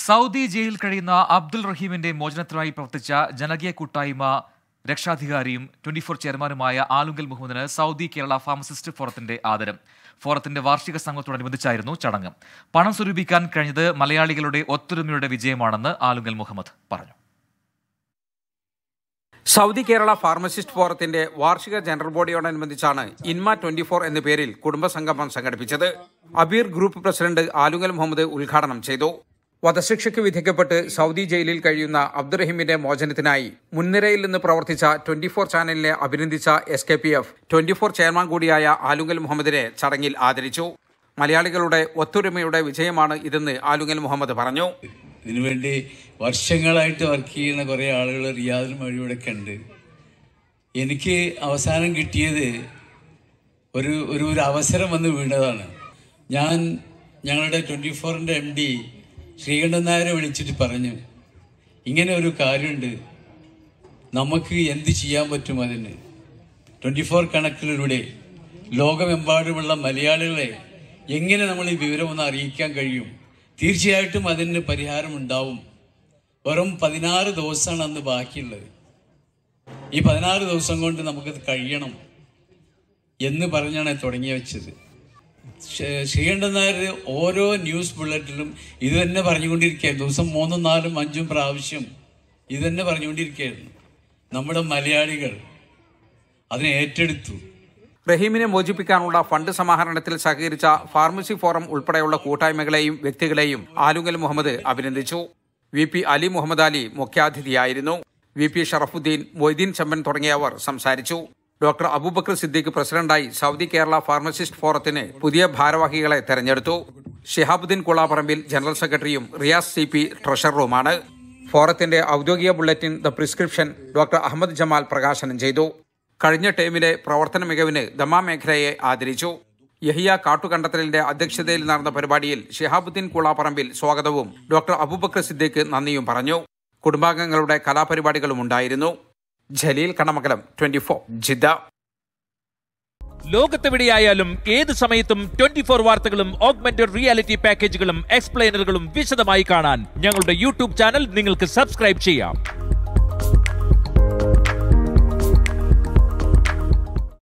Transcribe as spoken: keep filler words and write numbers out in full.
Saudi ജയിലിൽ കഴിയുന്ന അബ്ദുൾ റഹീമിന്റെ മോചനത്തിനായി പ്രവർത്തിച്ച ജനകീയ കൂട്ടായ്മ രക്ഷാധികാരിയും ട്വന്റി ഫോർ ചെയർമാനുമായ ആലുങ്കൽ മുഹമ്മദിന് സൗദി കേരള ഫാർമസിസ്റ്റ് ഫോറത്തിന്റെ ആദരം. ഫോറത്തിന്റെ വാർഷിക സംഗമത്തോടനുബന്ധിച്ചായിരുന്നു ചടങ്ങ്. പണം സ്വരൂപിക്കാൻ കഴിഞ്ഞത് മലയാളികളുടെ ഒത്തൊരുമയുടെ വിജയമാണെന്ന് ആലുങ്കൽ മുഹമ്മദ് പറഞ്ഞു. സൗദി കേരള ഫാർമസിസ്റ്റ് ഫോറത്തിന്റെ വാർഷിക ജനറൽ ബോഡിയോടനുബന്ധിച്ചാണ് ഇൻമ ട്വന്റി ഫോർ എന്ന പേരിൽ കുടുംബസംഗമം സംഘടിപ്പിച്ചത്. അബീർ ഗ്രൂപ്പ് പ്രസിഡന്റ് ആലുങ്കൽ മുഹമ്മദ് ഉദ്ഘാടനം ചെയ്തു. വധശിക്ഷയ്ക്ക് വിധിക്കപ്പെട്ട് സൗദി ജയിലിൽ കഴിയുന്ന അബ്ദുറഹീമിന്റെ മോചനത്തിനായി മുൻനിരയിൽ നിന്ന് പ്രവർത്തിച്ച ട്വന്റി ഫോർ ചാനലിനെ അഭിനന്ദിച്ച S K P F twenty four chairman കൂടിയായ ആലുങ്കൽ മുഹമ്മദിനെ ചടങ്ങിൽ ആദരിച്ചു. മലയാളികളുടെ ഒത്തൊരുമയുടെ വിജയമാണ് ഇതെന്ന് ആലുങ്കൽ മുഹമ്മദ് പറഞ്ഞു. ഇതിനുവേണ്ടി വർഷങ്ങളായിട്ട് വർക്ക് ചെയ്യുന്ന കുറേ ആളുകൾ റിയാദിലും വഴിയോടൊക്കെ ഉണ്ട്. എനിക്ക് അവസാനം കിട്ടിയത് ഒരു ഒരു ഒരു അവസരം വന്ന് വീണതാണ്. ഞാൻ ഞങ്ങളുടെ ട്വൻറ്റി ഫോറിൻ്റെ എം ഡി ശ്രീകണ്ഠൻ നായരെ വിളിച്ചിട്ട് പറഞ്ഞു, ഇങ്ങനെ ഒരു കാര്യമുണ്ട്, നമുക്ക് എന്ത് ചെയ്യാൻ പറ്റും അതിന്. ട്വൻറ്റി ഫോർ കണക്കിലൂടെ ലോകമെമ്പാടുമുള്ള മലയാളികളെ എങ്ങനെ നമ്മൾ ഈ വിവരം ഒന്ന് അറിയിക്കാൻ കഴിയും? തീർച്ചയായിട്ടും അതിന് പരിഹാരമുണ്ടാവും. വെറും പതിനാറ് ദിവസമാണ് അന്ന് ബാക്കിയുള്ളത്. ഈ പതിനാറ് ദിവസം കൊണ്ട് നമുക്കത് കഴിയണം എന്ന് പറഞ്ഞാണ് തുടങ്ങി വെച്ചത്. ശ്രീകണ്ഠൻ നായർ ഓരോ ന്യൂസ് ബുള്ളറ്റിലും ഇത് തന്നെ പറഞ്ഞുകൊണ്ടിരിക്കുകയായിരുന്നു. ദിവസം മൂന്നും നാലും അഞ്ചും പ്രാവശ്യം ഇത് തന്നെ പറഞ്ഞുകൊണ്ടിരിക്കുകയായിരുന്നു. നമ്മുടെ മലയാളികൾ അതിനെ ഏറ്റെടുത്തു. റഹീമിനെ മോചിപ്പിക്കാനുള്ള ഫണ്ട് സമാഹരണത്തിൽ സഹകരിച്ച ഫാർമസി ഫോറം ഉൾപ്പെടെയുള്ള കൂട്ടായ്മകളെയും വ്യക്തികളെയും ആലുങ്കൽ മുഹമ്മദ് അഭിനന്ദിച്ചു. വി പി അലി മുഹമ്മദ് അലി മുഖ്യാതിഥിയായിരുന്നു. വി പി ഷറഫുദ്ദീൻ, മൊയ്തീൻ ചമ്പൻ തുടങ്ങിയവർ സംസാരിച്ചു. ഡോക്ടർ അബൂബക്കർ സിദ്ദീഖ് പ്രസിഡന്റായി സൗദി കേരള ഫാർമസിസ്റ്റ് ഫോറത്തിന് പുതിയ ഭാരവാഹികളെ തെരഞ്ഞെടുത്തു. ഷിഹാബുദ്ദീൻ കുളാപ്പറമ്പിൽ ജനറൽ സെക്രട്ടറിയും റിയാസ് സി പി ട്രഷററുമാണ്. ഫോറത്തിന്റെ ഔദ്യോഗിക bulletin the prescription doctor Ahmed Jamal പ്രകാശനം ചെയ്തു. കഴിഞ്ഞ ടേമിലെ പ്രവർത്തന മികവിന് ദമാം മേഖലയെ ആദരിച്ചു. യഹിയ കാട്ടുകണ്ടത്തലിന്റെ അധ്യക്ഷതയിൽ നടന്ന പരിപാടിയിൽ ഷിഹാബുദ്ദീൻ കുളാപ്പറമ്പിൽ സ്വാഗതവും ഡോക്ടർ അബൂബക്കർ സിദ്ദീഖ് നന്ദിയും പറഞ്ഞു. കുടുംബാംഗങ്ങളുടെ കലാപരിപാടികളും ഉണ്ടായിരുന്നു. Jaleel Kanamakalam, twenty four, Jeddah. ലോകത്തെവിടെയായാലും ഏത് സമയത്തും ട്വന്റി ഫോർ വാർത്തകളും ഓഗ്മെന്റഡ് റിയാലിറ്റി പാക്കേജുകളും എക്സ്പ്ലെയിനറുകളും വിശദമായി കാണാൻ ഞങ്ങളുടെ യൂട്യൂബ് ചാനൽ നിങ്ങൾക്ക് സബ്സ്ക്രൈബ് ചെയ്യാം.